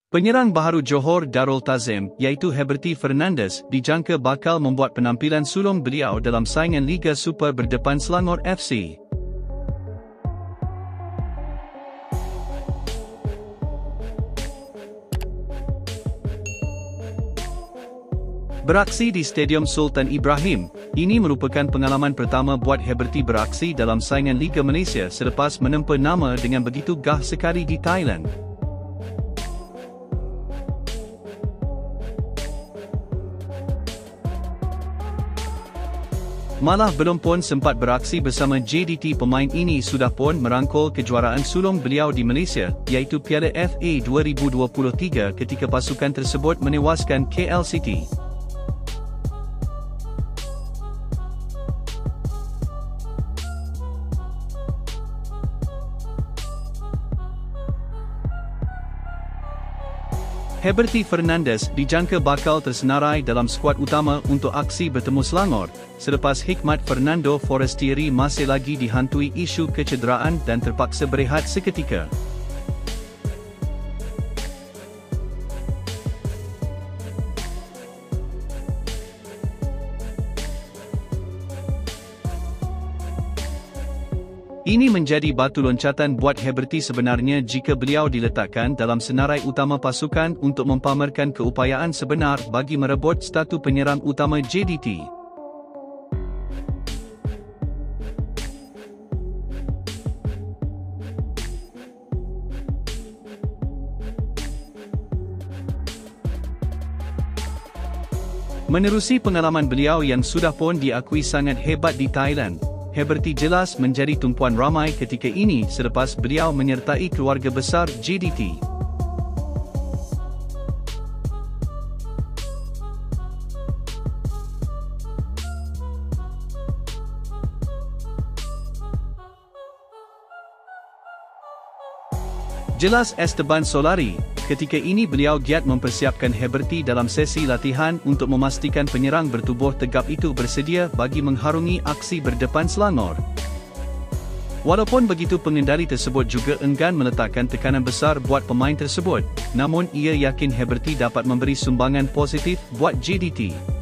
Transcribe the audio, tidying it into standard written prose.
Penyerang baharu Johor Darul Tazim, iaitu Heberty Fernandes, dijangka bakal membuat penampilan sulung beliau dalam saingan Liga Super berdepan Selangor FC. Beraksi di Stadium Sultan Ibrahim, ini merupakan pengalaman pertama buat Heberty beraksi dalam saingan Liga Malaysia selepas menempa nama dengan begitu gah sekali di Thailand. Malah belum pun sempat beraksi bersama JDT, pemain ini sudah pun merangkul kejuaraan sulung beliau di Malaysia, iaitu Piala FA 2023 ketika pasukan tersebut menewaskan KL City. Heberty Fernandes dijangka bakal tersenarai dalam skuad utama untuk aksi bertemu Selangor, selepas Hikmat Fernando Forestieri masih lagi dihantui isu kecederaan dan terpaksa berehat seketika. Ini menjadi batu loncatan buat Heberty sebenarnya jika beliau diletakkan dalam senarai utama pasukan untuk mempamerkan keupayaan sebenar bagi merebut statu penyerang utama JDT. Menerusi pengalaman beliau yang sudah pun diakui sangat hebat di Thailand, Heberty jelas menjadi tumpuan ramai ketika ini selepas beliau menyertai keluarga besar JDT. Jelas Esteban Solari, ketika ini beliau giat mempersiapkan Heberty dalam sesi latihan untuk memastikan penyerang bertubuh tegap itu bersedia bagi mengharungi aksi berdepan Selangor. Walaupun begitu, pengendali tersebut juga enggan meletakkan tekanan besar buat pemain tersebut, namun ia yakin Heberty dapat memberi sumbangan positif buat JDT.